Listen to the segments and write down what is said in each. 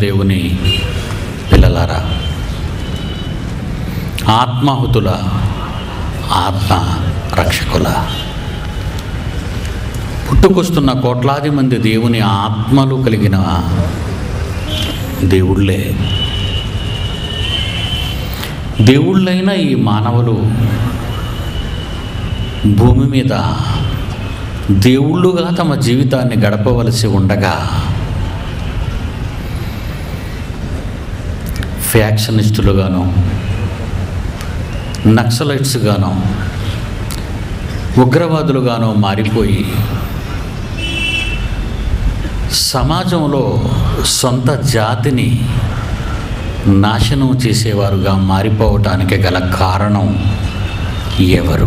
దేవుని పిల్లలారా, ఆత్మాహుతుల, ఆత్మ రక్షకుల, పుట్టుకొస్తున్న కోట్లాది మంది దేవుని ఆత్మలు కలిగిన దేవుళ్ళే. దేవుళ్ళైన ఈ మానవులు భూమి మీద దేవుళ్ళుగా తమ జీవితాన్ని గడపవలసి ఉండగా ఫ్యాక్షనిస్టులుగాను, నక్సలైట్స్గాను, ఉగ్రవాదులుగాను మారిపోయి సమాజంలో సొంత జాతిని నాశనం చేసేవారుగా మారిపోవటానికి గల కారణం ఎవరు?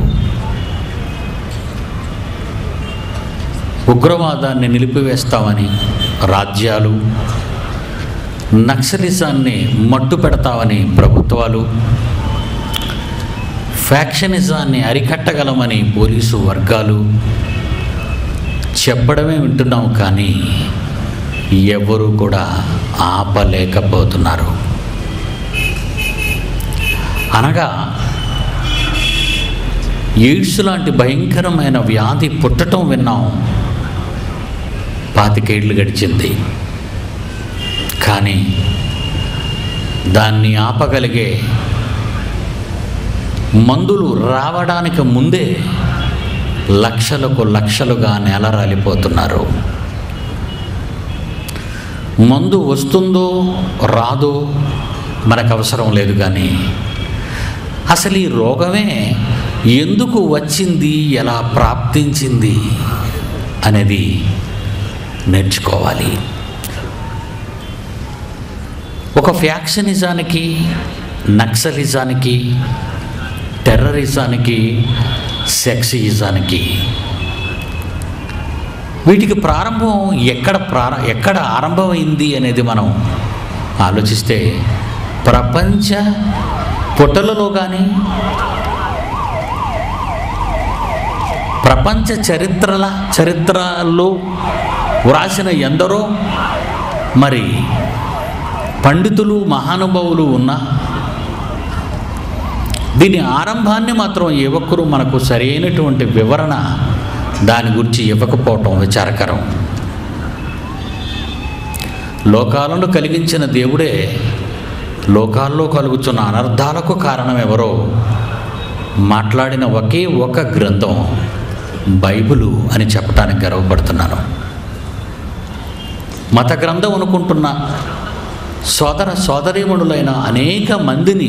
ఉగ్రవాదాన్ని నిలిపివేస్తామని రాజ్యాలు, నక్సలిజాన్ని మట్టు పెడతామని ప్రభుత్వాలు, ఫ్యాక్షనిజాన్ని అరికట్టగలమని పోలీసు వర్గాలు చెప్పడమే వింటున్నాం, కానీ ఎవరు కూడా ఆపలేకపోతున్నారు. అనగా ఎయిడ్స్ లాంటి భయంకరమైన వ్యాధి పుట్టడం విన్నాం. 25 ఏళ్ళు గడిచింది, కానీ దాన్ని ఆపగలిగే మందులు రావడానికి ముందే లక్షలకు లక్షలుగా నేలరాలిపోతున్నారు. మందు వస్తుందో రాదో మనకు అవసరం లేదు, కానీ అసలు ఈ రోగమే ఎందుకు వచ్చింది, ఎలా ప్రాప్తించింది అనేది నేర్చుకోవాలి. ఒక ఫ్యాక్షనిజానికి, నక్సలిజానికి, టెర్రరిజానికి, సెక్సిజానికి వీటికి ప్రారంభం ఎక్కడ ఆరంభమైంది అనేది మనం ఆలోచిస్తే ప్రపంచ పుటలలో కానీ, ప్రపంచ చరిత్రలో వ్రాసిన ఎందరో మరి పండితులు, మహానుభావులు ఉన్నా దీని ఆరంభాన్ని మాత్రం ఏ ఒక్కరూ మనకు సరైనటువంటి వివరణ దాని గురించి ఇవ్వకపోవటం విచారకరం. లోకాలను కలిగించిన దేవుడే లోకాల్లో కలుగుతున్న అనర్థాలకు కారణం ఎవరో మాట్లాడిన ఒకే ఒక గ్రంథం బైబిలు అని చెప్పడానికి గర్వపడుతున్నాను. మత గ్రంథం అనుకుంటున్న సోదర సోదరీమణులైన అనేక మందిని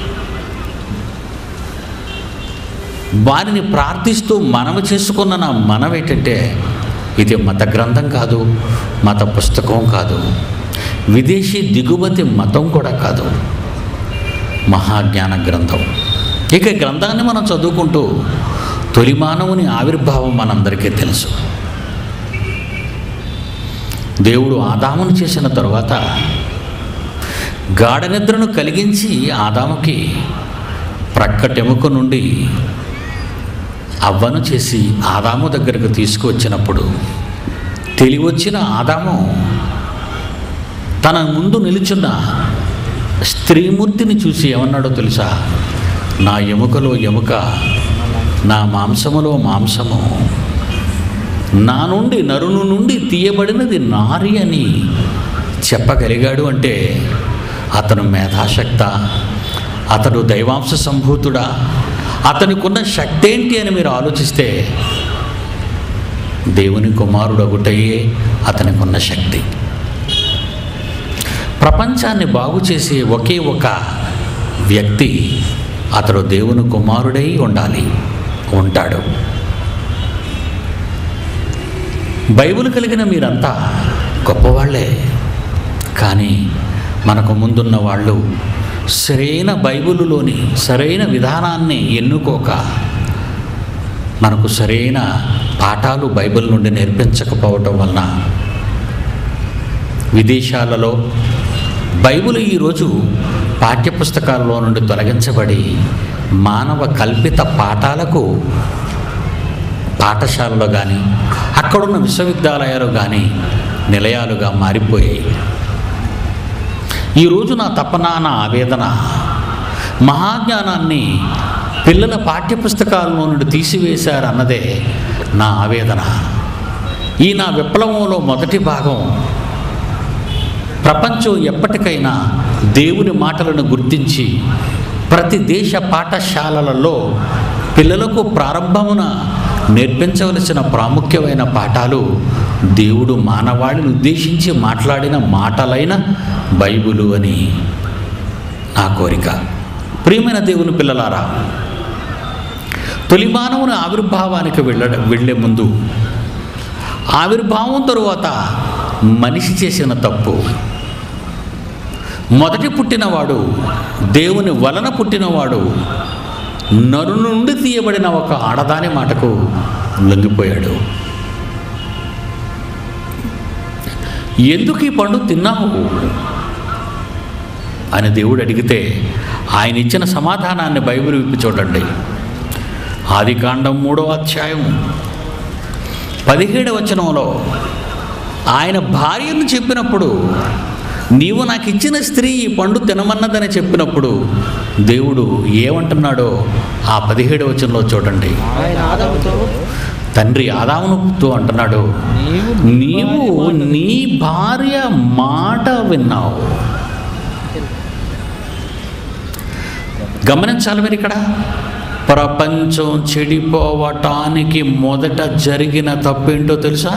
వారిని ప్రార్థిస్తూ మనవి చేసుకున్న మనమేంటంటే ఇది మత గ్రంథం కాదు, మత పుస్తకం కాదు, విదేశీ దిగుమతి మతం కూడా కాదు, మహాజ్ఞాన గ్రంథం. ఇక గ్రంథాన్ని మనం చదువుకుంటూ తొలి మానవుని ఆవిర్భావం మనందరికీ తెలుసు. దేవుడు ఆదామును చేసిన తరువాత గాఢ నిద్రను కలిగించి ఆదాముకి ప్రక్కటెముక నుండి అవ్వను చేసి ఆదాము దగ్గరకు తీసుకువచ్చినప్పుడు తెలివొచ్చిన ఆదాము తన ముందు నిలుచున్న స్త్రీమూర్తిని చూసి ఏమన్నాడో తెలుసా? నా ఎముకలో ఎముక, నా మాంసములో మాంసము, నా నుండి నరుని నుండి తీయబడినది నారి అని చెప్పగలిగాడు. అంటే అతను మేధాశక్త, అతడు దైవాంశ సంభూతుడా, అతనికున్న శక్తి ఏంటి అని మీరు ఆలోచిస్తే దేవుని కుమారుడు ఒకటయే అతనికి ఉన్న శక్తి. ప్రపంచాన్ని బాగు చేసే ఒకే ఒక వ్యక్తి అతడు దేవుని కుమారుడై ఉంటాడు. బైబిల్ కలిగిన మీరంతా గొప్పవాళ్లే, కానీ మనకు ముందున్న వాళ్ళు సరైన బైబిలులోని సరైన విధానాన్ని ఎన్నుకోక మనకు సరైన పాఠాలు బైబిల్ నుండి నేర్పించకపోవటం వలన విదేశాలలో బైబిల్ ఈరోజు పాఠ్యపుస్తకాల్లో నుండి తొలగించబడి మానవ కల్పిత పాఠాలకు పాఠశాలలో కానీ అక్కడున్న విశ్వవిద్యాలయాలు కానీ నిలయాలుగా మారిపోయాయి. ఈరోజు నా తపన, నా ఆవేదన, మహాజ్ఞానాన్ని పిల్లల పాఠ్యపుస్తకాల్లో నుండి తీసివేశారన్నదే నా ఆవేదన. ఈ నా విప్లవంలో మొదటి భాగం, ప్రపంచం ఎప్పటికైనా దేవుని మాటలను గుర్తించి ప్రతి దేశ పాఠశాలలలో పిల్లలకు ప్రారంభమున నేర్పించవలసిన ప్రాముఖ్యమైన పాఠాలు దేవుడు మానవాళిని ఉద్దేశించి మాట్లాడిన మాటలైన బైబిలు అని నా కోరిక. ప్రియమైన దేవుని పిల్లలారా, తొలి మానవుని ఆవిర్భావానికి వెళ్ళే ముందు, ఆవిర్భావం తరువాత మనిషి చేసిన తప్పు, మొదటి పుట్టినవాడు, దేవుని వలన పుట్టినవాడు నరు నుండి తీయబడిన ఒక ఆడదాని మాటకు లొంగిపోయాడు. ఎందుకు ఈ పండు తిన్నావు అని దేవుడు అడిగితే ఆయన ఇచ్చిన సమాధానాన్ని బైబిల్ విప్పి చూడండి. ఆదికాండం 3వ అధ్యాయం 17వ వచనంలో ఆయన భార్యను చెప్పినప్పుడు, నీవు నాకు ఇచ్చిన స్త్రీ ఈ పండు తినమన్నదని చెప్పినప్పుడు దేవుడు ఏమంటున్నాడో ఆ 17వ వచనంలో చూడండి. తండ్రి ఆదాముతో అంటున్నాడు, నీవు నీ భార్య మాట విన్నావు. గమనించాలి మీరు ఇక్కడ, ప్రపంచం చెడిపోవటానికి మొదట జరిగిన తప్పేంటో తెలుసా?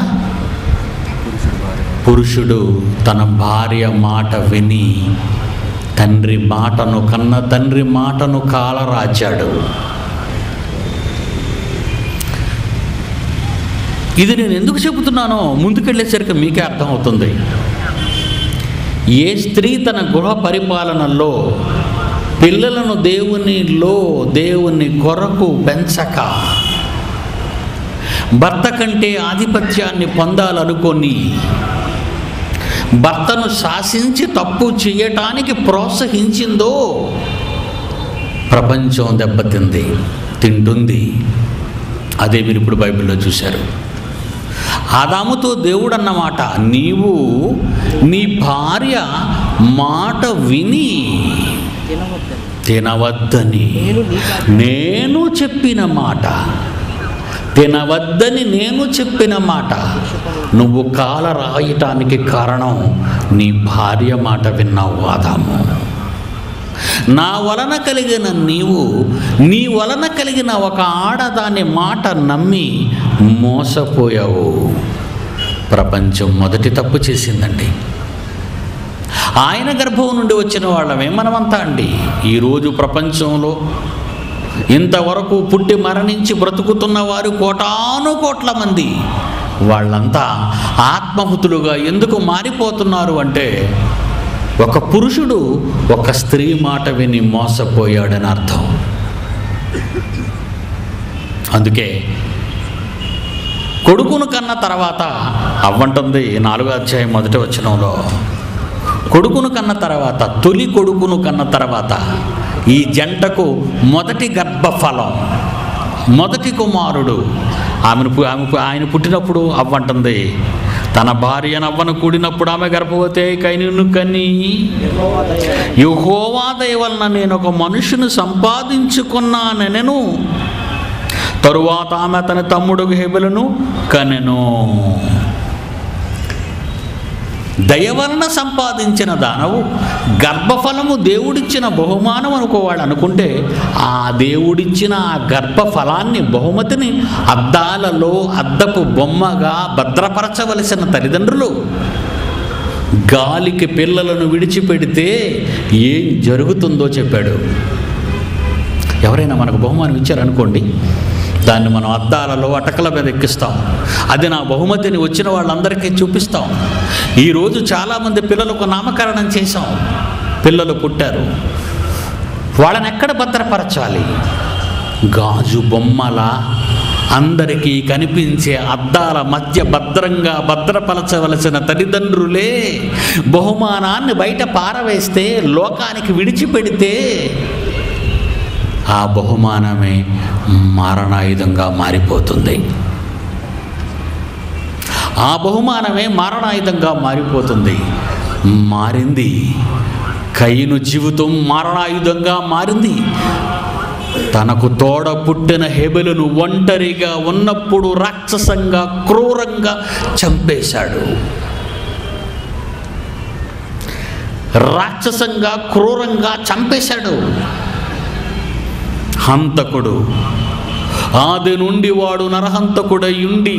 పురుషుడు తన భార్య మాట విని కన్న తండ్రి మాటను కాలరాచాడు. ఇది నేను ఎందుకు చెబుతున్నానో ముందుకెళ్ళేసరికి మీకే అర్థమవుతుంది. ఏ స్త్రీ తన గృహ పరిపాలనలో పిల్లలను దేవుని కొరకు పెంచక భర్త కంటే ఆధిపత్యాన్ని పొందాలనుకొని భర్తను శాసించి తప్పు చేయటానికి ప్రోత్సహించిందో ప్రపంచం తింటుంది. అదే మీరు ఇప్పుడు బైబిల్లో చూశారు. ఆదాముతో దేవుడు అన్నమాట, నీవు నీ భార్య మాట విని తినవద్దని నేను చెప్పిన మాట, తినవద్దని నేను చెప్పిన మాట నువ్వు కాల రాయటానికి కారణం నీ భార్య మాట విన్నావు ఆదాము. నా వలన కలిగిన నీవు నీ వలన కలిగిన ఒక ఆడదాని మాట నమ్మి మోసపోయావు. ప్రపంచం మొదటి తప్పు చేసిందండి. ఆయన గర్భం నుండి వచ్చిన వాళ్ళమే మనమంతా అండి. ఈరోజు ప్రపంచంలో ఇంతవరకు పుట్టి మరణించి బ్రతుకుతున్న వారు కోటాను కోట్ల మంది. వాళ్ళంతా ఆత్మహుతులుగా ఎందుకు మారిపోతున్నారు అంటే, ఒక పురుషుడు ఒక స్త్రీ మాట విని మోసపోయాడని అర్థం. అందుకే కొడుకును కన్న తర్వాత అవ్వంటుంది 4వ అధ్యాయం 1వ వచనంలో, కొడుకును కన్న తర్వాత, తొలి కొడుకును కన్న తర్వాత ఈ జంటకు మొదటి గర్భఫలం, మొదటి కుమారుడు. ఆయన పుట్టినప్పుడు అవ్వంటుంది, తన భార్య నవ్వను కూడినప్పుడు ఆమె గర్భవతి కైనును కని, యెహోవా దయ వలన నేను ఒక మనుషుని సంపాదించుకున్నానెను. తరువాత ఆమె తన తమ్ముడు హేబెలును కనెను. దయవలన సంపాదించిన దానవు గర్భఫలము దేవుడిచ్చిన బహుమానం అనుకోవాడు అనుకుంటే, ఆ దేవుడిచ్చిన ఆ గర్భఫలాన్ని, బహుమతిని అద్దాలలో అద్దపు బొమ్మగా భద్రపరచవలసిన తల్లిదండ్రులు గాలికి పిల్లలను విడిచిపెడితే ఏం జరుగుతుందో చెప్పాడు. ఎవరైనా మనకు బహుమానం ఇచ్చారనుకోండి, దాన్ని మనం అద్దాలలో అటకల మీద ఎక్కిస్తాం. అది నా బహుమతిని వచ్చిన వాళ్ళందరికీ చూపిస్తాం. ఈరోజు చాలామంది పిల్లలకు నామకరణం చేశాం, పిల్లలు పుట్టారు, వాళ్ళని ఎక్కడ భద్రపరచాలి? గాజు బొమ్మల అందరికీ కనిపించే అద్దాల మధ్య భద్రంగా భద్రపరచవలసిన తల్లిదండ్రులే బహుమానాన్ని బయట పారవేస్తే, లోకానికి విడిచిపెడితే, ఆ బహుమానమే మారణాయుధంగా మారిపోతుంది. ఆ బహుమానమే మారణాయుధంగా మారిపోతుంది. మారింది కయీను జీవితం మరణాయుధంగా మారింది. తనకు తోడ పుట్టిన హేబెలును ఒంటరిగా ఉన్నప్పుడు రాక్షసంగా క్రూరంగా చంపేశాడు. రాక్షసంగా క్రూరంగా చంపేశాడు. హంతకుడు ఆది నుండి వాడు నరహంతకుడై ఉండి,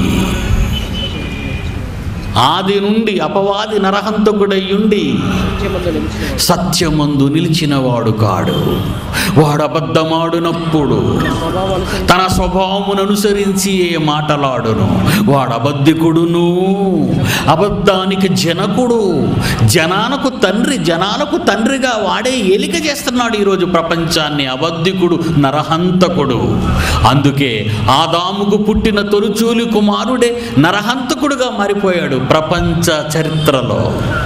ఆది నుండి అపవాది నరహంతకుడై ఉండి సత్యమందు నిలిచినవాడు కాడు. వాడు అబద్ధమాడునప్పుడు తన స్వభావమును అనుసరించి మాటలాడును. వాడు అబద్ధికుడును, అబద్ధానికి జనకుడు, జనాలకు తండ్రి, జనాలకు తండ్రిగా వాడే ఏలిక చేస్తున్నాడు ఈరోజు ప్రపంచాన్ని. అబద్ధికుడు, నరహంతకుడు. అందుకే ఆదాముకు పుట్టిన తొలిచూలి కుమారుడే నరహంతకుడుగా మారిపోయాడు ప్రపంచ చరిత్రలో.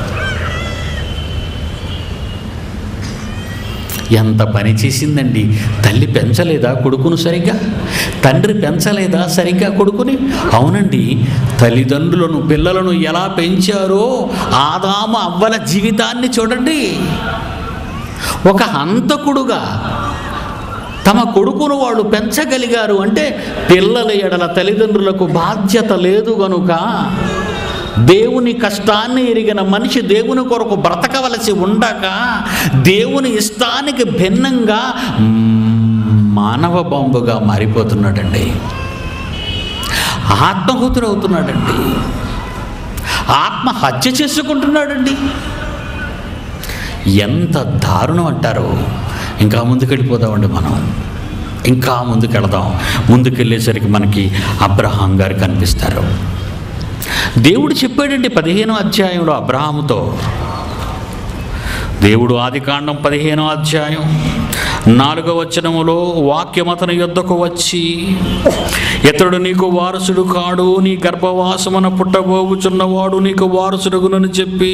ఎంత పని చేసిందండి. తల్లి పెంచలేదా కొడుకును సరిగ్గా? తండ్రి పెంచలేదా సరిగ్గా కొడుకుని? అవునండి, తల్లిదండ్రులను పిల్లలను ఎలా పెంచారో ఆదాము అవ్వల జీవితాన్ని చూడండి. ఒక హంతకుడుగా తమ కొడుకును వాళ్ళు పెంచగలిగారు అంటే పిల్లల ఎడల తల్లిదండ్రులకు బాధ్యత లేదు గనుక, దేవుని కష్టాన్ని ఎరిగిన మనిషి దేవుని కొరకు బ్రతకవలసి ఉండగా దేవుని ఇష్టానికి భిన్నంగా మానవ బాంబుగా మారిపోతున్నాడండి. ఆత్మహుతుడవుతున్నాడండి. ఆత్మహత్య చేసుకుంటున్నాడండి. ఎంత దారుణం అంటారు. ఇంకా ముందుకెళ్ళిపోదామండి. మనం ఇంకా ముందుకెళదాం. ముందుకెళ్ళేసరికి మనకి అబ్రహాం గారు కనిపిస్తారు. దేవుడు చెప్పాడండి 15వ అధ్యాయంలో అబ్రహాముతో. దేవుడు ఆదికాండం 15వ అధ్యాయం 4వ వచనములో వాక్యం అతని యొద్దకు వచ్చి, ఇతడు నీకు వారసుడు కాడు, నీ గర్భవాసమున పుట్టబోచున్నవాడు నీకు వారసుడుగునని చెప్పి,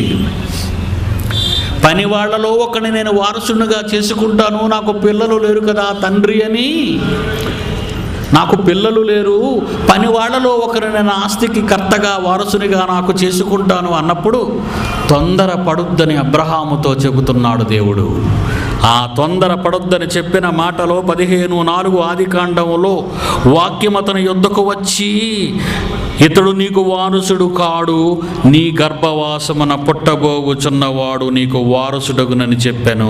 పని వాళ్లలో ఒకని నేను వారసునిగా చేసుకుంటాను, నాకు పిల్లలు లేరు కదా తండ్రి అని, నాకు పిల్లలు లేరు, పని వాళ్లలో ఒకరిని నేను ఆస్తికి కర్తగా వారసునిగా నాకు చేసుకుంటాను అన్నప్పుడు తొందర పడుద్దని అబ్రహాముతో చెబుతున్నాడు దేవుడు. ఆ తొందర పడొద్దని చెప్పిన మాటలో 15:4 ఆదికాండములో వాక్యం అతని యొద్దకు వచ్చి, ఇతడు నీకు వారసుడు కాడు, నీ గర్భవాసమున పుట్టబోగుచున్నవాడు నీకు వారసుడగునని చెప్పాను.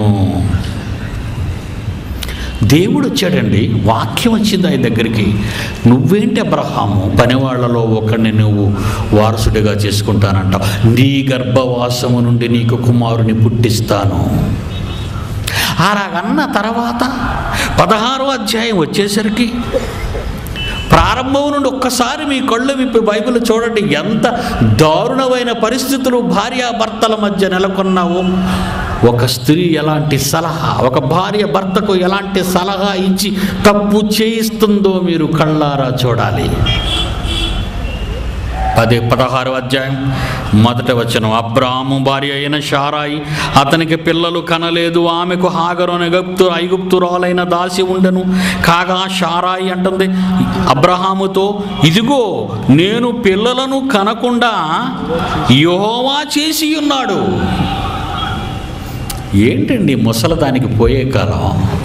దేవుడు వచ్చాడండి. వాక్యం వచ్చింది ఆయన దగ్గరికి. నువ్వేంటి అబ్రహాము, పనివాళ్లలో ఒకరిని నువ్వు వారసుడిగా చేసుకుంటానంటావు, నీ గర్భవాసము నుండి నీకు కుమారుని పుట్టిస్తాను. అలాగన్న తర్వాత 16వ అధ్యాయం వచ్చేసరికి ప్రారంభం నుండి ఒక్కసారి మీ కళ్ళు విప్పి బైబిల్ చూడండి. ఎంత దారుణమైన పరిస్థితులు భార్యాభర్తల మధ్య నెలకొన్నావో. ఒక స్త్రీ ఎలాంటి సలహా, ఒక భార్య భర్తకు ఎలాంటి సలహా ఇచ్చి తప్పు చేయిస్తుందో మీరు కళ్ళారా చూడాలి. 16వ అధ్యాయం 1వ వచనం, అబ్రాహాము భార్య అయిన శారాయి అతనికి పిల్లలు కనలేదు, ఆమెకు హాగరు ఐగుప్తురాలైన దాసి ఉండెను. కాగా శారాయి అంటుంది అబ్రహాముతో, ఇదిగో నేను పిల్లలను కనకుండా యెహోవా చేసి ఉన్నాడు. ఏంటండి ముసలదానికి పోయే కాలం.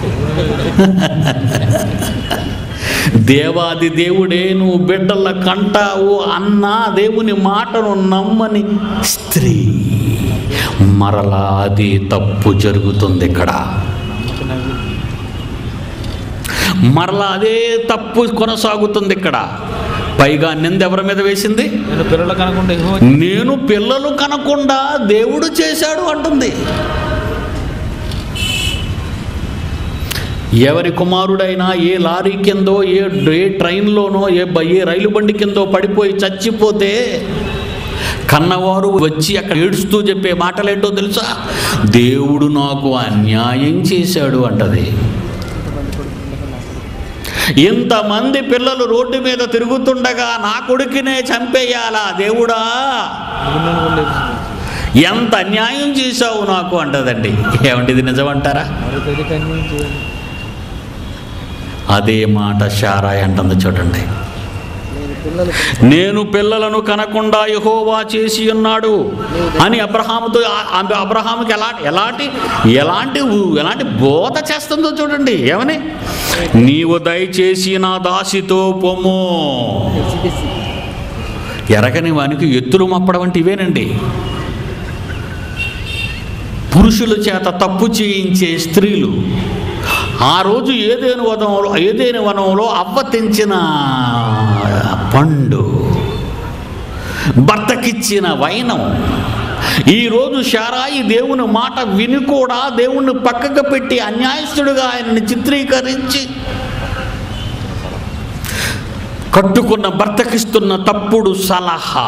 దేవాది దేవుడే నువ్వు బిడ్డల కంటావు అన్న దేవుని మాటను నమ్మని స్త్రీ, మరలా అది తప్పు జరుగుతుంది ఇక్కడ. మరలా అదే తప్పు కొనసాగుతుంది ఇక్కడ. పైగా నింద ఎవరి మీద వేసింది? నేను పిల్లలు కనకుండా దేవుడు చేశాడు అంటుంది. ఎవరి కుమారుడైనా ఏ లారీ కిందో ఏ ట్రైన్లోనో ఏ రైలు బండి కిందో పడిపోయి చచ్చిపోతే కన్నవారు వచ్చి అక్కడ ఏడుస్తూ చెప్పే మాటలేంటో తెలుసా? దేవుడు నాకు అన్యాయం చేశాడు అంటది. ఇంతమంది పిల్లలు రోడ్డు మీద తిరుగుతుండగా నా కొడుకునే చంపేయాలా దేవుడా, ఎంత అన్యాయం చేశావు నాకు అంటదండి. ఏమంటే ఇది నిజమంటారా? అదే మాట శారాయి అంటుంది చూడండి. నేను పిల్లలను కనకుండా యెహోవా చేసి ఉన్నాడు అని అబ్రహాముకి ఎలాంటి బోధ చేస్తుందో చూడండి. ఏమని? నీవు దయచేసి నా దాసితో పొమ్ము. ఎరగని వానికి ఎత్తులు మప్పడం అంటే ఇవేనండి. పురుషుల చేత తప్పు చేయించే స్త్రీలు. ఆ రోజు ఏదేని వనంలో అవ్వ తెంచిన పండు, భర్తకిచ్చిన వైనం. ఈరోజు శారాయి దేవుని మాట విని కూడా దేవుణ్ణి పక్కకు పెట్టి అన్యాయస్తుడిగా ఆయనని చిత్రీకరించి కట్టుకున్న భర్తకిస్తున్న తప్పుడు సలహా.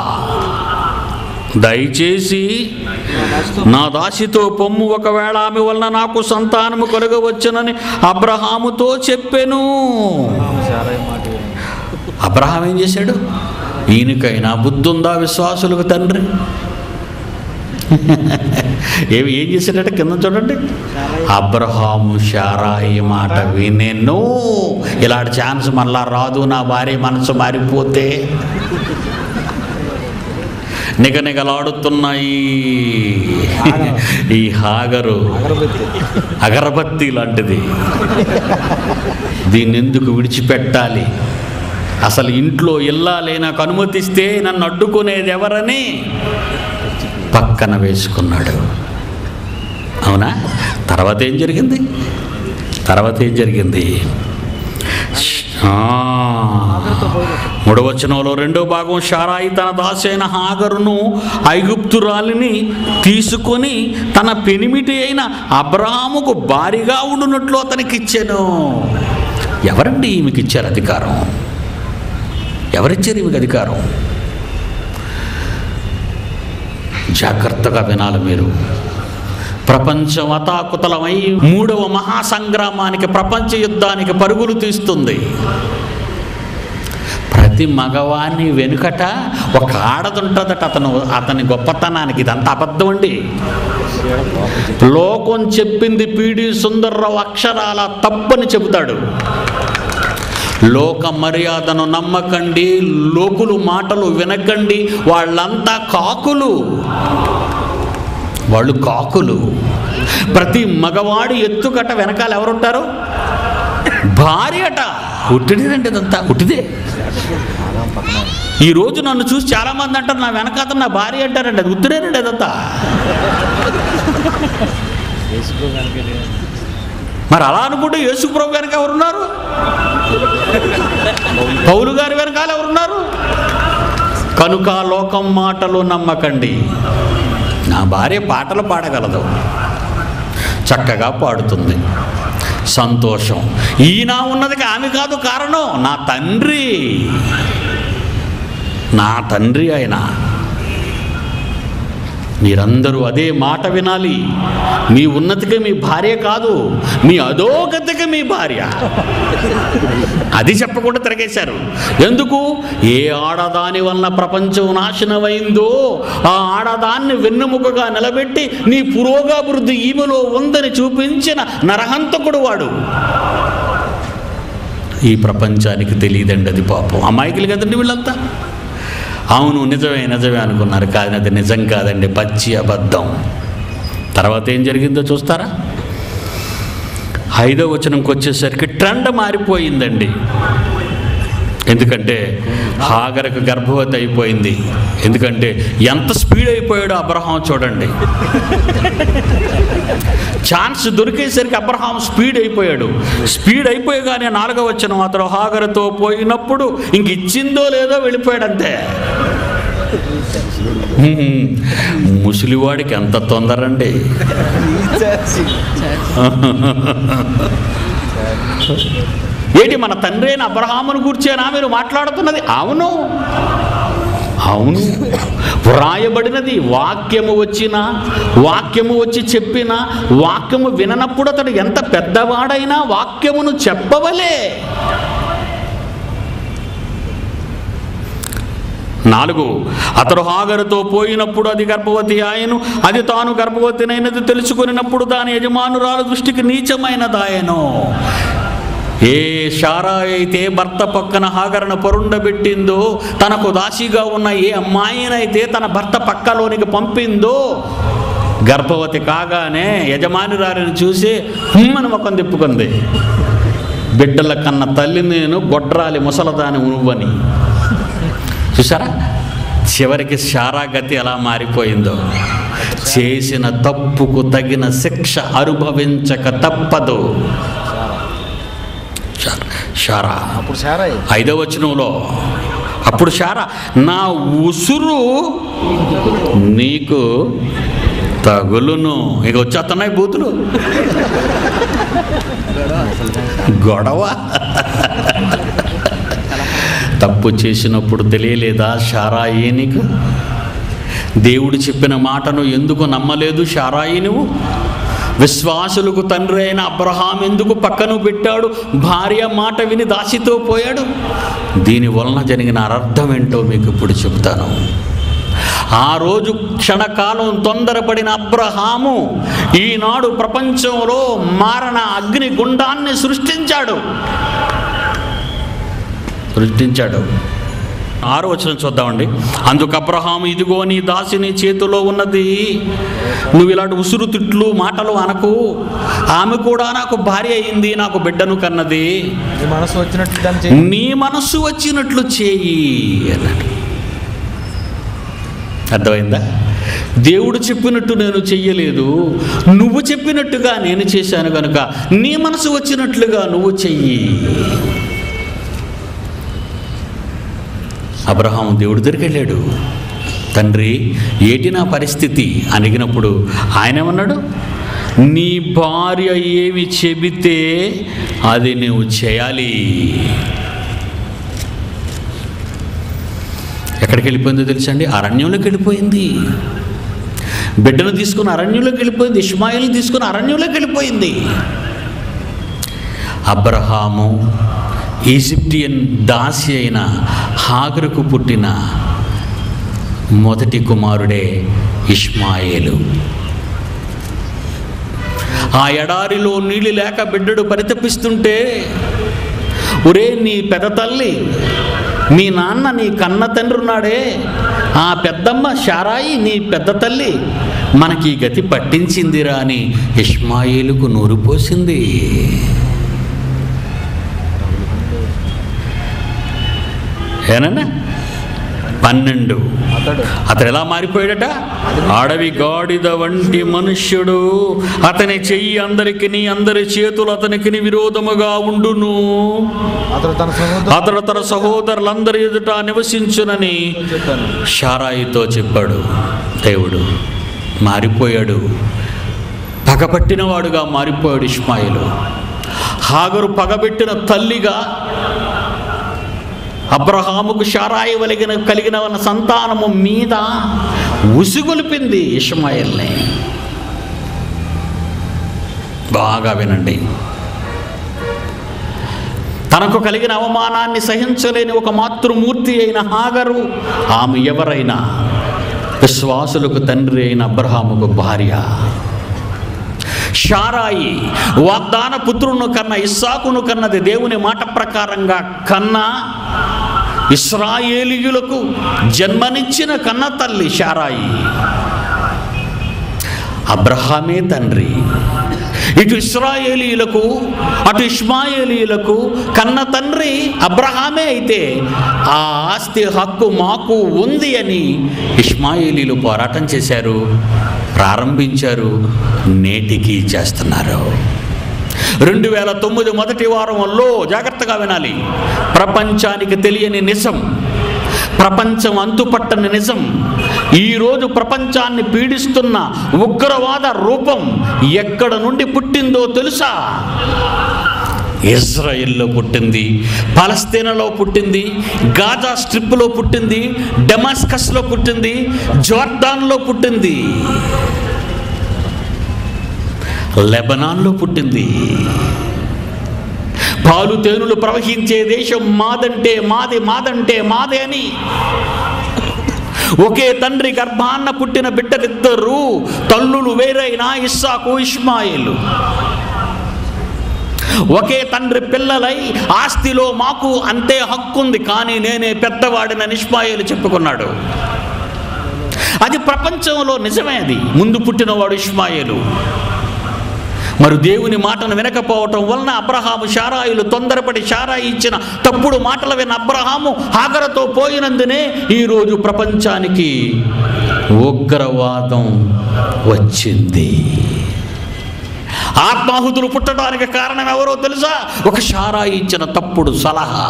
దయచేసి నా దాసితో పొమ్ము, ఒకవేళ ఆమె వలన నాకు సంతానము కలుగవచ్చునని అబ్రహాముతో చెప్పెను. అబ్రహాం ఏం చేశాడు? ఈయనకైనా బుద్ధి ఉందా విశ్వాసులకు తండ్రి? ఏం చేశాడట? కింద చూడండి. అబ్రహాము శారాయి మాట వినెను. ఇలాంటి ఛాన్స్ మళ్ళా రాదు. నా భార్య మనసు మారిపోతే నిగనిగలాడుతున్నాయి. ఈ హాగరు అగరబత్తి లాంటిది. దీన్ని ఎందుకు విడిచిపెట్టాలి? అసలు ఇంట్లో ఇల్లాలే నాకు అనుమతిస్తే నన్ను అడ్డుకునేది ఎవరని పక్కన వేసుకున్నాడు. అవునా? తర్వాత ఏం జరిగింది? 3వ వచనంలో 2వ భాగం, శారాయి తన దాసి అయిన హాగరును ఐగుప్తురాలిని తీసుకొని తన పెనిమిటి అయిన అబ్రహాముకు భారీగా ఉండునట్లు అతనికి ఇచ్చాను. ఎవరండి ఈమెకి ఇచ్చారు అధికారం? ఎవరిచ్చారు ఈమెకి అధికారం? జాగ్రత్తగా వినాలి మీరు. ప్రపంచం అతాకుతలమై 3వ మహాసంగ్రామానికి, ప్రపంచ యుద్ధానికి పరుగులు తీస్తుంది. ప్రతి మగవాణ్ణి వెనుకట ఒక ఆడదుంటుందట. అతని గొప్పతనానికి. ఇదంతా అబద్ధం అండి. లోకం చెప్పింది పీడి సుందర్రావు అక్షరాల తప్పని చెబుతాడు. లోక మర్యాదను నమ్మకండి, లోకులు మాటలు వినకండి. వాళ్ళంతా కాకులు. వాళ్ళు కాకులు. ప్రతి మగవాడి ఎత్తుకట వెనకాల ఎవరుంటారు? భార్యట. ఉట్టిదేనండి, ఇదంతా ఉట్టిదే. ఈరోజు నన్ను చూసి చాలామంది అంటారు నా వెనకాల నా భార్య అంటారండి. అది ఉత్తిరేనండి అదంతా. మరి అలా అనుకుంటే యేసుప్రభు వెనక ఎవరున్నారు? పౌలు గారి వెనకాల ఎవరున్నారు? కనుక లోకం మాటలు నమ్మకండి. నా భార్య పాటలు పాడగలదు, చక్కగా పాడుతుంది, సంతోషం. ఈయన ఉన్నదికి ఆమె కాదు కారణం, నా తండ్రి ఆయన. మీరందరూ అదే మాట వినాలి. మీ ఉన్నతికి మీ భార్య కాదు, మీ అధోగతికి మీ భార్య. అది చెప్పకుండా తిరగేశారు. ఎందుకు? ఏ ఆడదాని వలన ప్రపంచం నాశనమైందో ఆ ఆడదాన్ని వెన్నెముకగా నిలబెట్టి నీ పురోగాభివృద్ధి ఈమెలో ఉందని చూపించిన నరహంతకుడు వాడు. ఈ ప్రపంచానికి తెలియదండి అది. పాపం అమాయకులు కదండి వీళ్ళంతా. అవును నిజమే అనుకున్నారు, కానీ అది నిజం కాదండి, పచ్చి అబద్ధం. తర్వాత ఏం జరిగిందో చూస్తారా? 5వ వచనంకి వచ్చేసరికి ట్రెండ్ మారిపోయిందండి. ఎందుకంటే హాగరకు గర్భవతి అయిపోయింది. ఎందుకంటే ఎంత స్పీడ్ అయిపోయాడో అబ్రహాం చూడండి. ఛాన్స్ దొరికేసరికి అబ్రహాం స్పీడ్ అయిపోయాడు. స్పీడ్ అయిపోయగానే 4వ వచనం, అతడు హాగరుతో పోయినప్పుడు ఇంక ఇచ్చిందో లేదో వెళ్ళిపోయాడు అంతే. ముసలివాడికి ఎంత తొందరండి. ఏంటి మన తండ్రి అయిన అబ్రహామును గూర్చేనా మీరు మాట్లాడుతున్నది? అవును, వ్రాయబడినది. వాక్యము వచ్చి చెప్పిన వాక్యము విననప్పుడు అతడు ఎంత పెద్దవాడైనా వాక్యమును చెప్పవలే. 4 అతడు హాగరుతో పోయినప్పుడు అది గర్భవతి ఆయను. అది తాను గర్భవతినైనది తెలుసుకున్నప్పుడు దాని యజమానురాలు దృష్టికి నీచమైనదాయను. ఏ శారా అయితే భర్త పక్కన హాగరును పొరుండబెట్టిందో, తనకు దాసిగా ఉన్న ఏ అమ్మాయినైతే తన భర్త పక్కలోనికి పంపిందో, గర్భవతి కాగానే యజమానురాలిని చూసి అని ముఖం తిప్పుకుంది. బిడ్డల కన్న తల్లి నేను, గొడ్రాలి ముసలదాని నువ్వని. చూసారా చివరికి శారా గతి ఎలా మారిపోయిందో. చేసిన తప్పుకు తగిన శిక్ష అనుభవించక తప్పదు. శారా 5వ వచనంలో, అప్పుడు శారా, నా ఉసురు నీకు తగులును. ఇక వచ్చేస్తున్నాయి బూతులు, గొడవ. తప్పు చేసినప్పుడు తెలియలేదా శారాయి నీకు? దేవుడు చెప్పిన మాటను ఎందుకు నమ్మలేదు శారాయి నువ్వు? విశ్వాసులకు తండ్రి అయిన అబ్రహాం ఎందుకు పక్కన పెట్టాడు? భార్య మాట విని దాసితో పోయాడు. దీని వలన జరిగిన అర్థం ఏంటో మీకు ఇప్పుడు చెబుతాను. ఆ రోజు క్షణకాలం తొందరపడిన అబ్రహాము ఈనాడు ప్రపంచంలో మారణ అగ్ని గుండాన్ని సృష్టించాడు. 6వ వచనం చూద్దామండి. అందుకు అబ్రహాము, ఇదిగో నీ దాసి నీ చేతిలో ఉన్నది. నువ్వు ఇలాంటి ఉసురు తిట్లు మాటలు అనకు. ఆమె కూడా నాకు భార్య అయింది, నాకు బిడ్డను కన్నది. నీ మనస్సు వచ్చినట్లు చేయి అన్నాడు. అర్థమైందా? దేవుడు చెప్పినట్టు నేను చెయ్యలేదు, నువ్వు చెప్పినట్టుగా నేను చేశాను కనుక నీ మనసు వచ్చినట్లుగా నువ్వు చెయ్యి. అబ్రహాము దేవుడి దగ్గరికి వెళ్ళాడు. తండ్రి, ఏటి నా పరిస్థితి అడిగినప్పుడు ఆయన ఏమన్నాడు? నీ భార్య ఏమి చెబితే అది నువ్వు చేయాలి. ఎక్కడికి వెళ్ళిపోయిందో తెలుసండి? అరణ్యంలోకి వెళ్ళిపోయింది. బిడ్డను తీసుకుని అరణ్యంలోకి వెళ్ళిపోయింది. ఇష్మాయిల్ని తీసుకుని అరణ్యంలోకి వెళ్ళిపోయింది. అబ్రహాము ఈజిప్టియన్ దాసి అయిన హాగరుకు పుట్టిన మొదటి కుమారుడే ఇష్మాయేలు. ఆ ఎడారిలో నీళ్ళు లేక బిడ్డడు పరితపిస్తుంటే, ఒరే నీ పెద్ద తల్లి, మీ నాన్న నీ కన్న తండ్రి ఉన్నాడే, ఆ పెద్దమ్మ శారాయి నీ పెద్ద తల్లి మనకి ఈ గతి పట్టించిందిరా అని ఇష్మాయేలుకు నూరు పోసింది. ఏనన్నా 12 అతడు ఎలా మారిపోయాడట? అడవి గాడిద వంటి మనుష్యుడు, అతని చెయ్యి అందరికి, అందరి చేతులు అతనికి విరోధముగా ఉండును. అతడు తన సహోదరులందరి ఎదుట నివసించునని శారాయితో చెప్పాడు. దేవుడు మారిపోయాడు, పగపట్టినవాడుగా మారిపోయాడు ఇష్మాయేలు. హాగరు పగబెట్టిన తల్లిగా అబ్రహాముకు శారాయి కలిగిన సంతానము మీద ఉసిగొలిపింది ఇష్మాయేల్ని. బాగా వినండి. తనకు కలిగిన అవమానాన్ని సహించలేని ఒక మాతృమూర్తి అయిన హాగరు, ఆమె ఎవరైనా విశ్వాసులకు తండ్రి అయిన అబ్రహాముకు భార్య. శారాయి వాగ్దాన పుత్రును కన్న ఇస్సాకును కన్నది దేవుని మాట ప్రకారంగా కన్నా ఇశ్రాయేలీయులకు జన్మనిచ్చిన కన్న తల్లి శారాయి. అబ్రహామే తండ్రి. ఇటు ఇశ్రాయేలీయులకు అటు ఇష్మాయేలీయులకు కన్న తండ్రి అబ్రహామే అయితే ఆ ఆస్తి హక్కు మాకు ఉంది అని ఇష్మాయేలీయులు పోరాటం చేశారు, ప్రారంభించారు, నేటికి చేస్తున్నారు. 2009 మొదటి వారంలో జాగ్రత్తగా వినాలి. ప్రపంచానికి తెలియని నిజం, ప్రపంచం అంతుపట్టని నిజం, ఈరోజు ప్రపంచాన్ని పీడిస్తున్న ఉగ్రవాద రూపం ఎక్కడ నుండి పుట్టిందో తెలుసా? ఇజ్రాయెల్లో పుట్టింది, పాలస్తీనాలో పుట్టింది, గాజా స్ట్రిప్లో పుట్టింది, డమాస్కస్లో పుట్టింది, జోర్డాన్లో పుట్టింది, లెబనాన్లో పుట్టింది. పాలు తేనెలు ప్రవహించే దేశం మాదంటే మాది, మాదంటే మాదే అని ఒకే తండ్రి గర్భాన్న పుట్టిన బిడ్డలిద్దరూ తల్లులు వేరైన ఇస్సాకు ఇష్మాయేలు. ఒకే తండ్రి పిల్లలై ఆస్తిలో మాకు అంతే హక్కు ఉంది, కానీ నేనే పెద్దవాడినని ఇష్మాయేలు చెప్పుకున్నాడు. అది ప్రపంచంలో నిజమే. అది ముందు పుట్టినవాడు ఇష్మాయేలు. మరి దేవుని మాటను వినకపోవటం వలన అబ్రహాము శారాయిలు తొందరపడి శారాయి ఇచ్చిన తప్పుడు మాటలు విన్న అబ్రహాము హాగరుతో పోయినందునే ఈరోజు ప్రపంచానికి ఉగ్రవాదం వచ్చింది. ఆత్మాహుతులు పుట్టడానికి కారణం ఎవరో తెలుసా? ఒక శారాయి ఇచ్చిన తప్పుడు సలహా.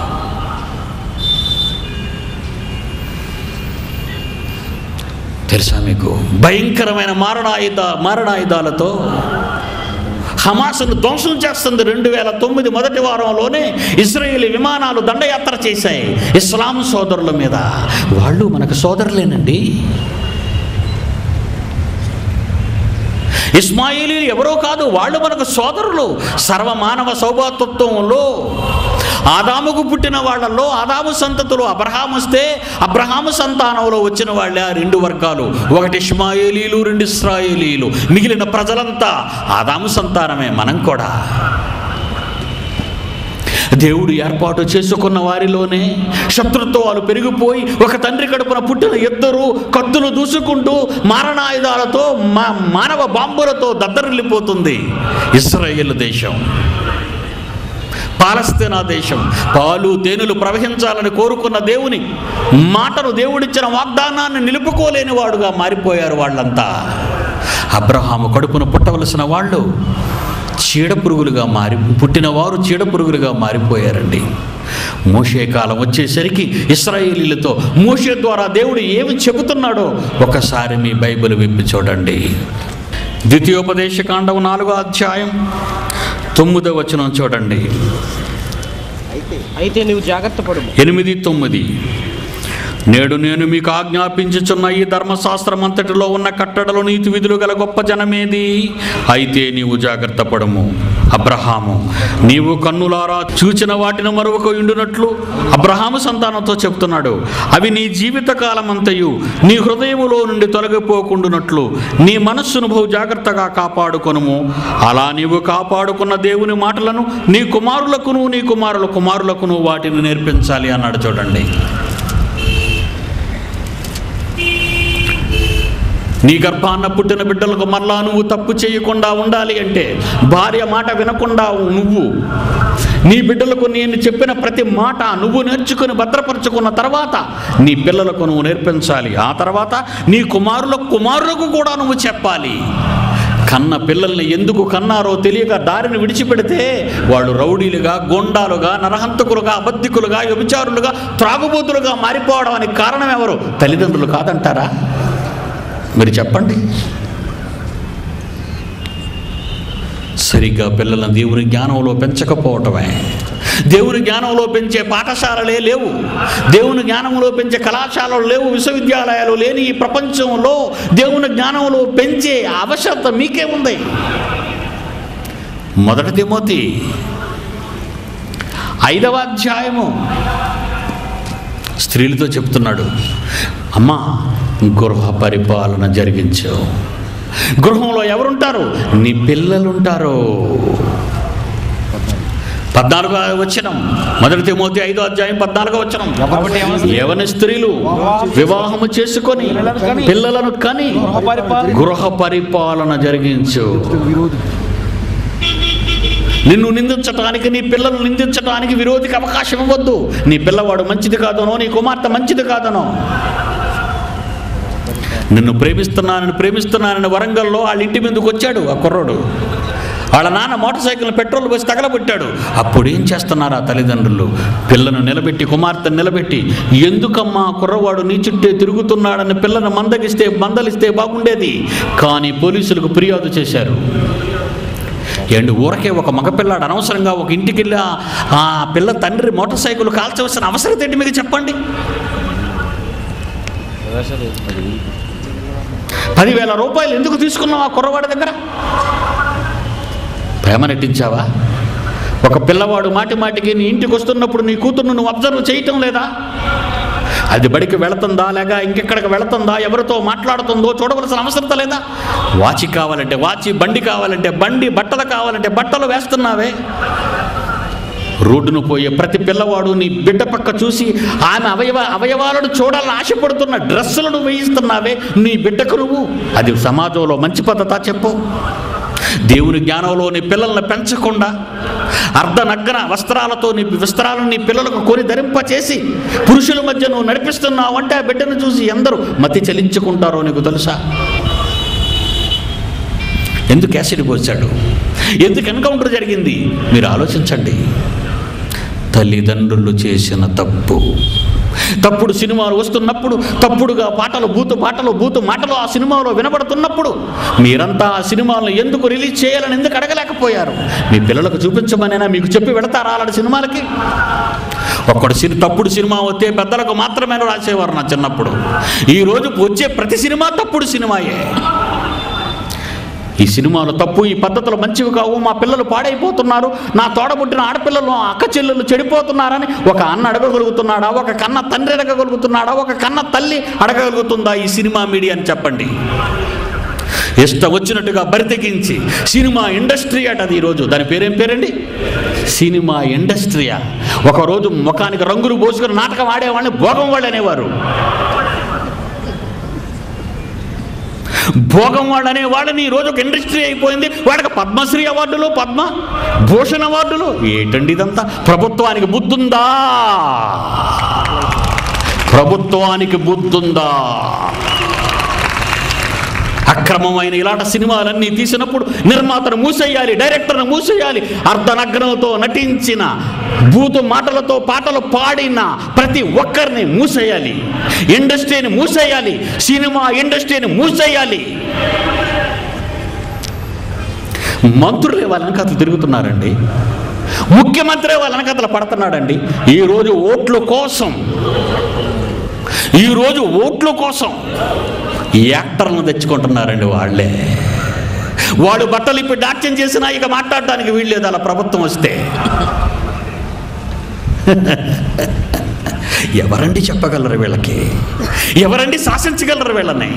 తెలుసా మీకు? భయంకరమైన మారణాయుధాలతో హమాసును ధ్వంసం చేస్తుంది. 2009 మొదటి వారంలోనే ఇజ్రాయేలీ విమానాలు దండయాత్ర చేశాయి ఇస్లాం సోదరుల మీద. వాళ్ళు మనకు సోదరులేనండి. ఇస్మాయిలీలు ఎవరో కాదు, వాళ్ళు మనకు సోదరులు. సర్వమానవ సౌభాతృత్వంలో ఆదాముకు పుట్టిన వాళ్ళల్లో ఆదాము సంతతులు అబ్రహాము వస్తే అబ్రహాము సంతానంలో వచ్చిన వాళ్ళే ఆ 2 వర్గాలు. ఒకటి ఇష్మాయేలీలు, 2 ఇశ్రాయేలీలు. మిగిలిన ప్రజలంతా ఆదాము సంతానమే. మనం కూడా దేవుడు ఏర్పాటు చేసుకున్న వారిలోనే శత్రుత్వాలు పెరిగిపోయి ఒక తండ్రి కడుపున పుట్టిన 2 కత్తులు దూసుకుంటూ మారణాయుధాలతో మానవ బాంబులతో దద్దరిల్లిపోతుంది ఇశ్రాయేలు దేశం, పాలస్తీనా దేశం. పాలు తేనెలు ప్రవహించాలని కోరుకున్న దేవుని మాటను, దేవుడిచ్చిన వాగ్దానాన్ని నిలుపుకోలేని వాడుగా మారిపోయారు వాళ్ళంతా. అబ్రహాము కడుపున పుట్టవలసిన వాళ్ళు పుట్టినవారు చీడపురుగులుగా మారిపోయారండి. మోషే కాలం వచ్చేసరికి ఇశ్రాయేలీలతో మోషే ద్వారా దేవుడు ఏమి చెబుతున్నాడో ఒకసారి మీ బైబిల్ విప్పి చూడండి. ద్వితీయోపదేశకాండం 4వ అధ్యాయం 9వ వచనం చూడండి. అయితే నీవు జాగ్రత్త పడుము. 8, 9. నేడు నేను మీకు ఆజ్ఞాపించుచున్న ఈ ధర్మశాస్త్రం అంతటిలో ఉన్న కట్టడలు నీతి విధులు గల గొప్ప జనమేది. అయితే నీవు జాగ్రత్త పడము. అబ్రహాము, నీవు కన్నులారా చూచిన వాటిని మరొక ఉండునట్లు అబ్రహాము సంతానంతో చెప్తున్నాడు. అవి నీ జీవితకాలం అంతయు నీ హృదయములో నుండి తొలగిపోకుండునట్లు నీ మనస్సును బహు జాగ్రత్తగా కాపాడుకొనుము. అలా నీవు కాపాడుకున్న దేవుని మాటలను నీ కుమారులకును నీ కుమారుల కుమారులకును వాటిని నేర్పించాలి అన్నాడు. చూడండి, నీ గర్భాన్న పుట్టిన బిడ్డలకు మరలా నువ్వు తప్పు చేయకుండా ఉండాలి అంటే, భార్య మాట వినకుండా నువ్వు నీ బిడ్డలకు నేను చెప్పిన ప్రతి మాట నువ్వు నేర్చుకుని భద్రపరుచుకున్న తర్వాత నీ పిల్లలకు నువ్వు నేర్పించాలి. ఆ తర్వాత నీ కుమారులకు కూడా నువ్వు చెప్పాలి. కన్న పిల్లల్ని ఎందుకు కన్నారో తెలియక దారిని విడిచిపెడితే వాళ్ళు రౌడీలుగా, గొండాలుగా, నరహంతకులుగా, అబద్ధికులుగా, వ్యభిచారులుగా, త్రాగుబోతులుగా మారిపోవడానికి కారణం ఎవరు? తల్లిదండ్రులు కాదంటారా? మీరు చెప్పండి. సరిగ్గా పిల్లలను దేవుని జ్ఞానంలో పెంచకపోవటమే. దేవుని జ్ఞానంలో పెంచే పాఠశాలలే లేవు, దేవుని జ్ఞానంలో పెంచే కళాశాలలు లేవు, విశ్వవిద్యాలయాలు లేని ఈ ప్రపంచంలో దేవుని జ్ఞానంలో పెంచే అవసరత మీకే ఉంది. 1 తిమోతి 5వ అధ్యాయము స్త్రీలతో చెప్తున్నాడు. అమ్మా, గృహ పరిపాలన జరిగించు. గృహంలో ఎవరుంటారు? నీ పిల్లలుంటారు. 14వ వచనం, 1 తిమోతి 5వ అధ్యాయం 14వ వచనం. యవన స్త్రీలు వివాహము చేసుకొని పిల్లలను కని గృహ పరిపాలన జరిగించు. నిన్ను నిందించడానికి, నీ పిల్లలు నిందించడానికి విరోధికి అవకాశం ఇవ్వద్దు. నీ పిల్లవాడు మంచిది కాదనో, నీ కుమార్తె మంచిది కాదనో, నిన్ను ప్రేమిస్తున్నానని వరంగల్లో వాళ్ళ ఇంటి మీదకి వచ్చాడు ఆ కుర్రోడు. వాళ్ళ నాన్న మోటార్ సైకిల్ పెట్రోల్ పోసి తగలబెట్టాడు. అప్పుడు ఏం చేస్తున్నారు ఆ తల్లిదండ్రులు? పిల్లను నిలబెట్టి, కుమార్తెను నిలబెట్టి, ఎందుకమ్మా కుర్రవాడు నీ చుట్టే తిరుగుతున్నాడని పిల్లను మందలిస్తే బాగుండేది. కానీ పోలీసులకు ఫిర్యాదు చేశారు. ఊరకే ఒక మగపిల్లాడు అనవసరంగా ఒక ఇంటికి వెళ్ళి ఆ పిల్ల తండ్రి మోటార్ సైకిల్ కాల్చవలసిన అవసరం ఏంటి మీకు చెప్పండి? 10,000 రూపాయలు ఎందుకు తీసుకున్నావు ఆ కుర్రవాడి దగ్గర? ప్రేమ నటించావా? ఒక పిల్లవాడు మాటికి నీ ఇంటికి వస్తున్నప్పుడు నీ కూతుర్ను నువ్వు అబ్జర్వ్ చేయటం లేదా? అది బడికి వెళుతుందా లేక ఇంకెక్కడికి వెళుతుందా, ఎవరితో మాట్లాడుతుందో చూడవలసిన అవసరం లేదా? వాచి కావాలంటే వాచి, బండి కావాలంటే బండి, బట్టలు కావాలంటే బట్టలు వేస్తున్నావే. రోడ్డును పోయే ప్రతి పిల్లవాడు నీ బిడ్డ పక్క చూసి ఆమె అవయవాలను చూడాలని ఆశపడుతున్న డ్రెస్సులను వేయిస్తున్నావే నీ బిడ్డకు నువ్వు. అది సమాజంలో మంచి పద్ధతా చెప్పు? దేవుని జ్ఞానంలో నీ పిల్లల్ని పెంచకుండా అర్ధనగ్న వస్త్రాలతో వస్త్రాలను నీ పిల్లలకు కొని ధరింపచేసి పురుషుల మధ్య నువ్వు నడిపిస్తున్నావు అంటే ఆ బిడ్డను చూసి ఎందరూ మతి చలించుకుంటారో నీకు తెలుసా? ఎందుకు యాసిడ్ పోసాడు? ఎందుకు ఎన్కౌంటర్ జరిగింది? మీరు ఆలోచించండి. తల్లిదండ్రులు చేసిన తప్పుడు సినిమాలు వస్తున్నప్పుడు, తప్పుడుగా పాటలు, బూతు మాటలు ఆ సినిమాలో వినబడుతున్నప్పుడు మీరంతా ఆ సినిమాలను ఎందుకు రిలీజ్ చేయాలని ఎందుకు అడగలేకపోయారు? మీ పిల్లలకు చూపించమనేనా మీకు చెప్పి వెళతారా అలాంటి సినిమాలకి? ఒక్కడు తప్పుడు సినిమా వస్తే పెద్దలకు మాత్రమే రాసేవారు నా చిన్నప్పుడు. ఈరోజు వచ్చే ప్రతి సినిమా తప్పుడు సినిమాయే. ఈ సినిమాలు తప్పు, ఈ పద్ధతులు మంచివి కావు, మా పిల్లలు పాడైపోతున్నారు, నా తోడబుట్టిన ఆడపిల్లలు అక్క చెల్లెలు చెడిపోతున్నారని ఒక అన్న అడగగలుగుతున్నాడా? ఒక కన్న తండ్రి అడగగలుగుతున్నాడా? ఒక కన్న తల్లి అడగగలుగుతుందా ఈ సినిమా మీడియా అని చెప్పండి? ఇష్టం వచ్చినట్టుగా బరితెగించి సినిమా ఇండస్ట్రీ అట అది. ఈరోజు దాని పేరేం పేరండి? సినిమా ఇండస్ట్రీయా? ఒకరోజు ముఖానికి రంగులు పోసుకుని నాటకం ఆడేవాళ్ళని భోగం వాళ్ళు అనేవారు. భోగం వాడు అనే వాళ్ళని ఈరోజు ఒక ఇండస్ట్రీ అయిపోయింది. వాడికి పద్మశ్రీ అవార్డులు, పద్మభూషణ్ అవార్డులు. ఏంటండి ఇదంతా? ప్రభుత్వానికి బుద్ధుందా? ప్రభుత్వానికి బుద్ధుందా? అక్రమమైన ఇలాంటి సినిమాలన్నీ తీసినప్పుడు నిర్మాతను మూసేయాలి, డైరెక్టర్ను మూసేయాలి. అర్ధనగ్నంతో నటించిన, బూతు మాటలతో పాటలు పాడిన ప్రతి ఒక్కరిని మూసేయాలి. ఇండస్ట్రీని మూసేయాలి, సినిమా ఇండస్ట్రీని మూసేయాలి. మంత్రులే వాళ్ళ వెనకాతలు తిరుగుతున్నారండి, ముఖ్యమంత్రి వాళ్ళ వెనకాతలు పడుతున్నాడండి. ఈరోజు ఓట్ల కోసం యాక్టర్లను తెచ్చుకుంటున్నారండి వాళ్ళే. వాడు బట్టలు ఇప్పుడు నాట్యం చేసినా ఇక మాట్లాడటానికి వీల్లేదు అలా ప్రభుత్వం వస్తే. ఎవరండి చెప్పగలరు వీళ్ళకి? ఎవరండి శాసించగలరు వీళ్ళని?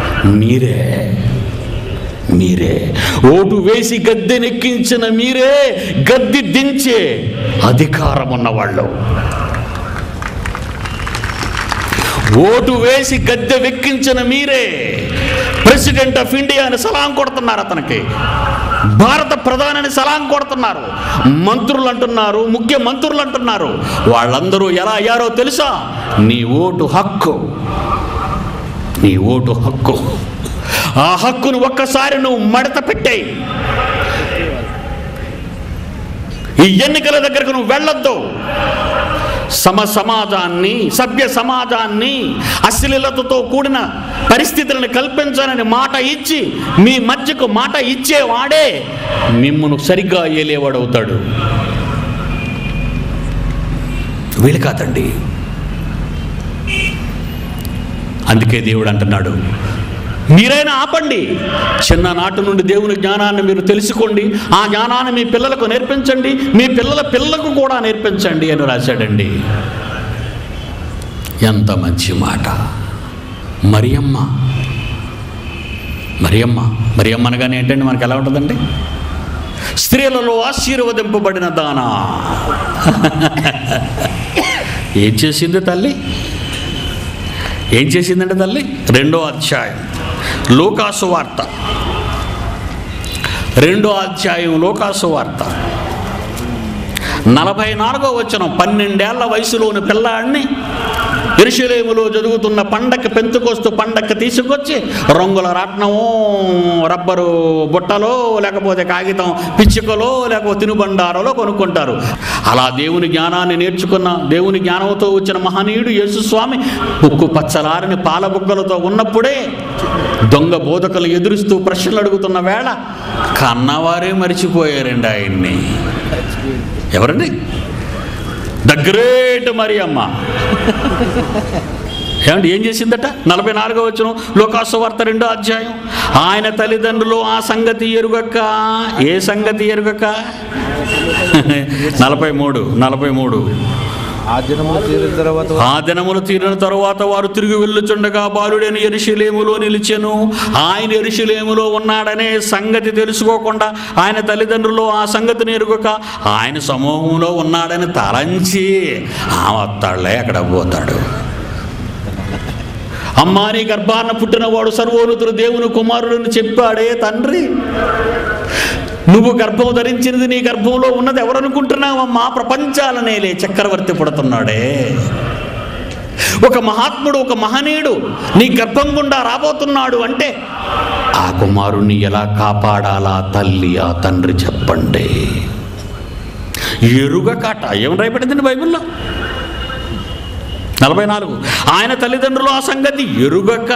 మీరే ఓటు వేసి గద్దెనెక్కించిన మీరే గద్దె దించే అధికారం ఉన్నవాళ్ళు. ఓటు వేసి గద్దె వెక్కించిన మీరే ప్రెసిడెంట్ ఆఫ్ ఇండియా అని సలాం కొడుతున్నారు, అతనికి భారత ప్రధాని సలాం కొడుతున్నారు. మంత్రులు అంటున్నారు, ముఖ్యమంత్రులు అంటున్నారు. వాళ్ళందరూ ఎలా అయ్యారో తెలుసా? నీ ఓటు హక్కు. ఆ హక్కును ఒక్కసారి నువ్వు మడత పెట్టాయి. ఈ ఎన్నికల దగ్గరకు నువ్వు వెళ్ళొద్దు. సమాజాన్ని, సభ్య సమాజాన్ని అశ్లీలతతో కూడిన పరిస్థితులను కల్పించాలని మాట ఇచ్చి మీ మధ్యకు మాట ఇచ్చేవాడే మిమ్మల్ని సరిగ్గా ఏలేవాడవుతాడు. వీళ్ళు కాదండి. అందుకే దేవుడు అంటున్నాడు, మీరైనా ఆపండి. చిన్ననాటి నుండి దేవుని జ్ఞానాన్ని మీరు తెలుసుకోండి, ఆ జ్ఞానాన్ని మీ పిల్లలకు నేర్పించండి, మీ పిల్లలకు కూడా నేర్పించండి అని రాశాడండి. ఎంత మంచి మాట. మరియమ్మ అనగానే ఏంటండి మనకి ఎలా ఉంటుందండి? స్త్రీలలో ఆశీర్వదింపబడిన దానా. ఏం చేసిందంటే తల్లి? 2వ అధ్యాయం లూకాసు వార్త, 2వ అధ్యాయం లూకాసు వార్త 44వ వచనం. 12 ఏళ్ల వయసులోని పిల్లాడిని యెరూషలేములో జరుగుతున్న పెంతెకొస్తు పండగకి తీసుకొచ్చి రంగుల రాట్నమో, రబ్బరు బుట్టలో, లేకపోతే కాగితం పిచ్చుకలో, లేకపోతే తినుబండారలో కొనుక్కుంటారు. అలా దేవుని జ్ఞానాన్ని నేర్చుకున్న, దేవుని జ్ఞానంతో వచ్చిన మహనీయుడు యేసుస్వామి ఉక్కు పచ్చలారని పాలబుగ్గలతో ఉన్నప్పుడే దొంగ బోధకులు ఎదురుస్తూ ప్రశ్నలు అడుగుతున్న వేళ కన్నవారే మరిచిపోయారండి ఆయన్ని. ఎవరండి? The great Mariyamma. ఏమంటే ఏం చేసిందట? 44వ వచనం లూకాసు వార్త 2వ అధ్యాయం. ఆయన తల్లిదండ్రులు ఆ సంగతి ఎరుగక. ఏ సంగతి ఎరుగక? 43 ఆ దినములు తీరిన తరువాత వారు తిరిగి వెళ్ళుచుండగా బాలుడైన యెరూషలేములో నిలిచెను. ఆయన యెరూషలేములో ఉన్నాడనే సంగతి తెలుసుకోకుండా, ఆయన తల్లిదండ్రులు ఆ సంగతిని ఎరుగక, ఆయన సమూహంలో ఉన్నాడని తలంచి వస్తాడులే అక్కడ పోతాడు. అమ్మా, నీ గర్భాన పుట్టినవాడు సర్వోన్నతుడు దేవుని కుమారుడని చెప్పాడే తండ్రి. నువ్వు గర్భం ధరించినది, నీ గర్భంలో ఉన్నది ఎవరనుకుంటున్నావమ్మా? ప్రపంచాలనేలే చక్రవర్తి పుడుతున్నాడే. ఒక మహాత్ముడు, ఒక మహనీయుడు నీ గర్భం గుండా రాబోతున్నాడు అంటే ఆ కుమారుణ్ణి ఎలా కాపాడాలా తల్లి, ఆ తండ్రి చెప్పండి. ఎరుగకాట ఏం రాయబడిందండి బైబిల్లో? 44. ఆయన తల్లిదండ్రులు ఆ సంగతి ఎరుగక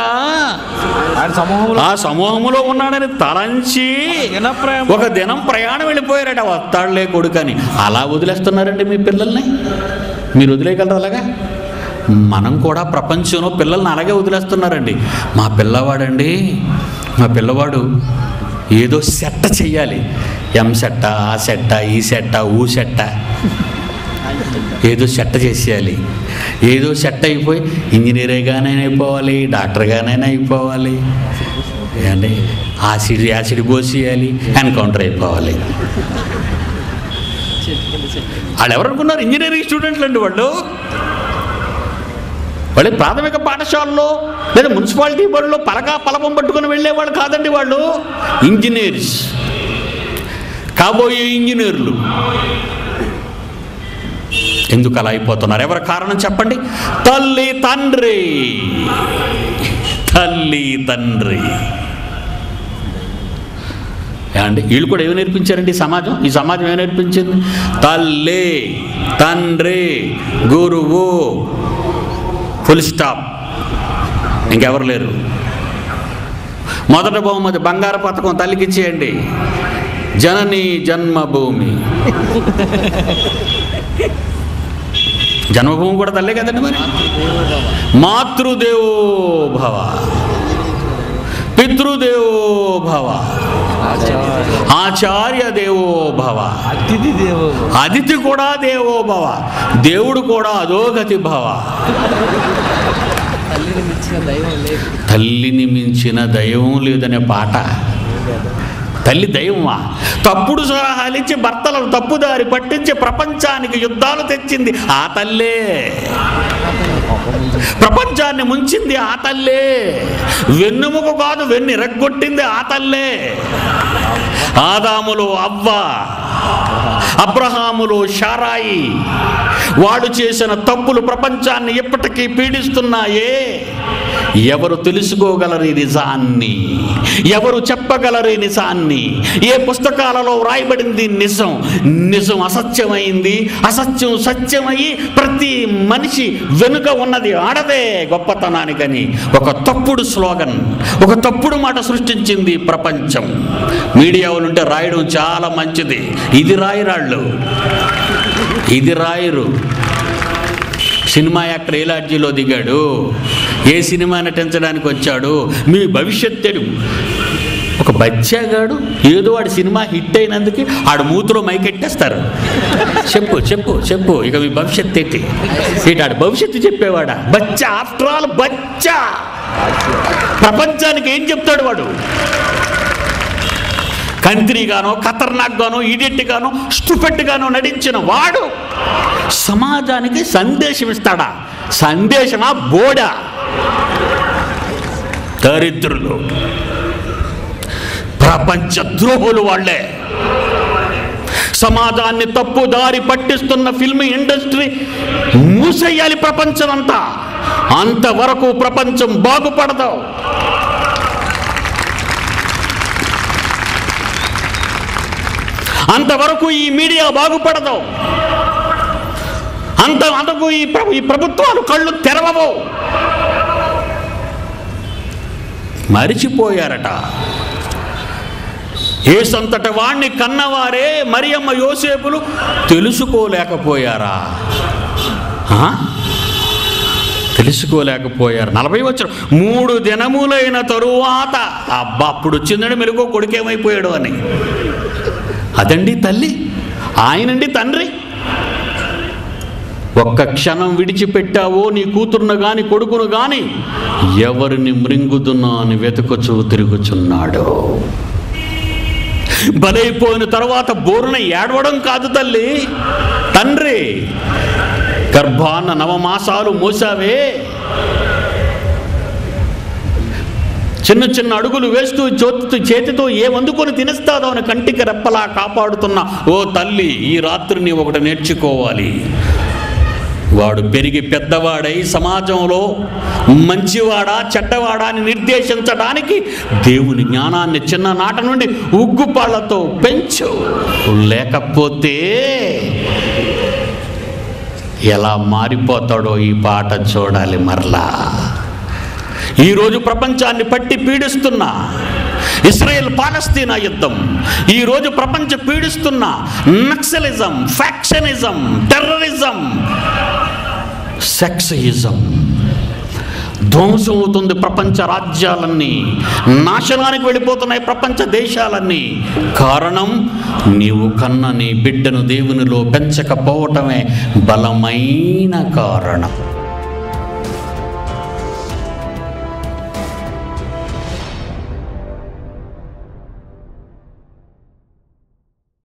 ఆ సమూహములో ఉన్నాడని తలంచి ఒక దినం ప్రయాణం వెళ్ళిపోయారట. వస్తాడులే కొడుకని. అలా వదిలేస్తున్నారండి మీ పిల్లల్ని? మీరు వదిలేయగలరు అలాగా? మనం కూడా ప్రపంచంలో పిల్లల్ని అలాగే వదిలేస్తున్నారండి. మా పిల్లవాడు ఏదో సెట్ట చెయ్యాలి. ఎం సెట్ట, ఆ సెట్ట, ఈ సెట్ట, ఊ సెట్ట, ఏదో సెట్ట చేసేయాలి. ఏదో సెట్ అయిపోయి ఇంజనీర్గానైనా అయిపోవాలి, డాక్టర్గానైనా అయిపోవాలి, అంటే యాసిడ్ పోసేయాలి, ఎన్కౌంటర్ అయిపోవాలి. వాళ్ళు ఎవరనుకున్నారు? ఇంజనీరింగ్ స్టూడెంట్లు అండి వాళ్ళు. వాళ్ళు ప్రాథమిక పాఠశాలలో లేదా మున్సిపాలిటీ బడిలో పలపం పట్టుకుని వెళ్ళేవాళ్ళు కాదండి. వాళ్ళు ఇంజనీర్స్, కాబోయే ఇంజనీర్లు. ఎందుకు అలా అయిపోతున్నారు? ఎవరి కారణం చెప్పండి? తల్లి తండ్రి. అండి వీళ్ళు కూడా ఏమి నేర్పించారండి? ఈ సమాజం ఏమి నేర్పించింది? తల్లి, తండ్రి, గురువు, ఫుల్ స్టాప్, ఇంకెవరు లేరు. మొదట బహుమతి బంగారు పథకం తల్లికి ఇచ్చేయండి. జనని జన్మభూమి. జన్మభూమి కూడా తల్లే కదండి మరి. మాతృదేవో భవ, పితృదేవో భవ, ఆచార్య దేవో భవ, అతిథి కూడా దేవో భవ, దేవుడు కూడా అధోగతి భవ. తల్లిని మించిన దైవం లేదనే పాట. తల్లి దైవమా? తప్పుడు సలహాలిచ్చి భర్తలను తప్పుదారి పట్టించి ప్రపంచానికి యుద్ధాలు తెచ్చింది ఆ తల్లే. ప్రపంచాన్ని ముంచింది ఆ తల్లే. వెన్నుముక కాదు, వెన్నిరగ్గొట్టింది ఆ తల్లే. ఆదాములు అవ్వ, అబ్రహాములు షారాయి, వాడు చేసిన తప్పులు ప్రపంచాన్ని ఇప్పటికీ పీడిస్తున్నాయే. ఎవరు తెలుసుకోగలరు ఈ నిజాన్ని? ఎవరు చెప్పగలరు ఈ నిజాన్ని? ఏ పుస్తకాలలో వ్రాయబడింది నిజం? నిజం అసత్యమైంది, అసత్యం సత్యమయ్యి ప్రతి మనిషి వెనుక ఉన్నది ఆడదే గొప్పతనానికని ఒక తప్పుడు స్లోగన్, ఒక తప్పుడు మాట సృష్టించింది ప్రపంచం. మీడియా వాళ్ళు ఉంటే రాయడం చాలా మంచిది. ఇది రాయిరాళ్ళు, ఇది రాయరు. సినిమా యాక్టర్ ఏ లాడ్జీలో దిగాడు, ఏ సినిమా నటించడానికి వచ్చాడు, మీ భవిష్యత్తు. ఒక బచ్చాగాడు ఏదో వాడి సినిమా హిట్ అయినందుకు ఆడు మూతిలో మైకెట్టేస్తారు. చెప్పు చెప్పు చెప్పు, ఇక మీ భవిష్యత్తు ఏంటి? ఆడు భవిష్యత్తు చెప్పేవాడా? బచ్చా, ఆఫ్టర్ ఆల్ బచ్చా. ప్రపంచానికి ఏం చెప్తాడు వాడు? కంత్రిగానో, ఖతర్నాక్ గానో, ఇడియట్ గానో, స్టూపిడ్ గానో నటించిన వాడు సమాజానికి సందేశం ఇస్తాడా? సందేశమా బోడా? దరిద్రులు, ప్రపంచ ద్రోహులు వాళ్ళే. సమాజాన్ని తప్పు దారి పట్టిస్తున్న ఫిల్మ్ ఇండస్ట్రీ మూసేయాలి ప్రపంచం అంతా. అంతవరకు ప్రపంచం బాగుపడదు. అంతవరకు ఈ మీడియా బాగుపడదు. అంతకు ఈ ప్రభుత్వాలు కళ్ళు తెరవవు. మరిచిపోయారట. ఏసంతట వాణ్ణి కన్నవారే మరియమ్మ యోసేపులు తెలుసుకోలేకపోయారా? తెలుసుకోలేకపోయారు. 40 వచ్చారు. 3 దినములైన తరువాత అబ్బా అప్పుడు వచ్చిందండి మెరుగో కొడుకేమైపోయాడు అని. అదండి తల్లి, ఆయనండి తండ్రి. ఒక్క క్షణం విడిచిపెట్టావో నీ కూతురును గాని కొడుకును గాని ఎవరిని మృంగుదున్నా అని వెతుకుచూ తిరుగుచున్నాడు. బలైపోయిన తర్వాత బోరున ఏడవడం కాదు తల్లి, తండ్రి గర్భాన 9 మాసాలు మోసావే, చిన్న చిన్న అడుగులు వేస్తూ చేతితో ఏమందుకొని తినేస్తాదో అని కంటికి రెప్పలా కాపాడుతున్న ఓ తల్లి, ఈ రాత్రిని ఒకటి నేర్చుకోవాలి. వాడు పెరిగి పెద్దవాడై సమాజంలో మంచివాడా చెడ్డవాడా అని నిర్దేశించడానికి దేవుని జ్ఞానాన్ని చిన్ననాట నుండి ఉగ్గుపాళ్లతో పెంచు. లేకపోతే ఎలా మారిపోతాడో ఈ పాట చూడాలి మరలా. ఈరోజు ప్రపంచాన్ని పట్టి పీడిస్తున్న ఇస్రాయేల్ పాలస్తీనా యుద్ధం, ఈరోజు ప్రపంచ పీడిస్తున్న నక్సలిజం, ఫ్యాక్షనిజం, టెర్రరిజం, సెక్సిజం ధ్వంసం అవుతుంది. ప్రపంచ రాజ్యాలన్నీ నాశనానికి వెళ్ళిపోతున్నాయి, ప్రపంచ దేశాలన్నీ. కారణం నీవు కన్న నీ బిడ్డను దేవునిలో పెంచకపోవటమే బలమైన కారణం.